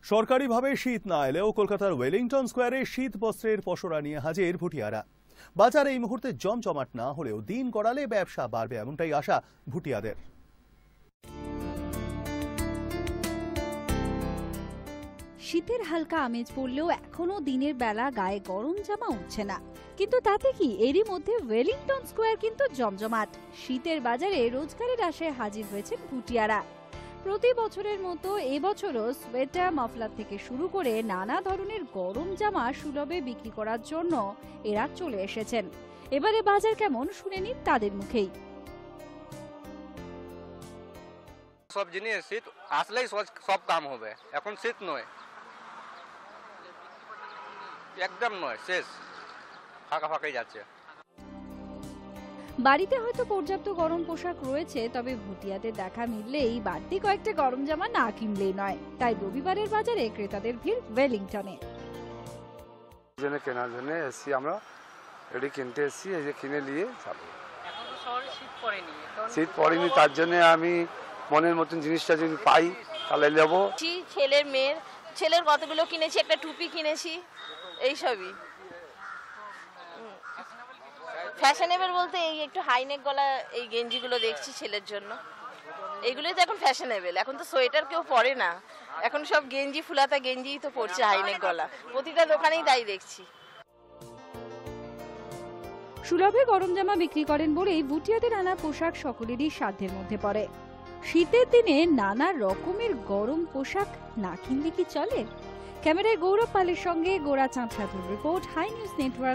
সরকারিভাবে শীত না এলেও কলকাতার ওয়েলিংটন স্কোয়ারে শীত বস্ত্রের পসরা নিয়ে হাজির ভুটিয়ারা। বাজার এই মুহূর্তে জমজমাট না হলেও দিন গড়ালে ব্যবসা বাড়বে এমনটাই আশা ভুটিয়াদের। শীতের হালকা আমেজ পড়লেও এখনো দিনের বেলা গায়ে গরম জামা উঠছে না, কিন্তু তাতে কি এরই মধ্যে ওয়েলিংটন স্কোয়ার কিন্তু জমজমাট। শীতের বাজারে রোজগারের আশায় হাজির হয়েছেন ভুটিয়ারা। প্রতি বছরের মতো এবছরও সোয়েটার, মাফলার থেকে শুরু করে নানা ধরনের গরম জামা সুলভে বিক্রি করার জন্য এরা চলে এসেছেন। এবারে বাজার কেমন শুনে নিন তাদের মুখেই। সব জিনিস শীত আসলেই সব কাম হবে, এখন শীত নয়, একদম নয়, শেষ, ফাঁকা ফাঁকাই যাচ্ছে। বাড়িতে হয়তো পর্যাপ্ত গরম পোশাক রয়েছে, তবে ভুটিয়াদের দেখা মিললেই বাড়তি কয়েকটা গরম জামা না কিনলেই নয়। তাই রবিবারের বাজারে ক্রেতাদের ভিড় ওয়েলিংটনে। কেনার জন্য এসছি, আমরা এটি কিনতে এসছি, এই যে কিনে নিয়ে যাবো। শীত পড়েনি, তার জন্য আমি মনের মতন জিনিসটা যদি পাই তাহলে নেবো। ছেলের মেয়ের, ছেলের কতগুলো কিনেছি, একটা টুপি কিনেছি, এইসবই। ফ্যাশনেবল বলতে এই একটু হাইনেক গলা এই গেঞ্জিগুলো দেখছি ছেলের জন্য, এইগুলোই তো এখন ফ্যাশনেবল। এখন তো সোয়েটার কেউ পরে না, এখন সব গেঞ্জি, ফুলাতা গেঞ্জিই তো পরছে হাইনেক গলা, প্রতিটা দোকানেই তাই দেখছি। সুলভে গরম জামা বিক্রি করেন বলেই ভুটিয়াদের আনা পোশাক সকলেরই সাধ্যের মধ্যে পড়ে। শীতের দিনে নানা রকমের গরম পোশাক না কিনলে কি চলে? ক্যামেরায় গৌরব পালের সঙ্গে গোরা চাঁদ সাধুর রিপোর্ট, হাই নিউজ নেটওয়ার্ক।